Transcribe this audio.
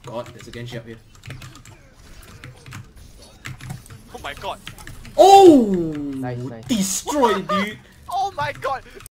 god, there's a Genji up here. Oh my god. Oh! Nice. Destroyed, dude! Oh my god.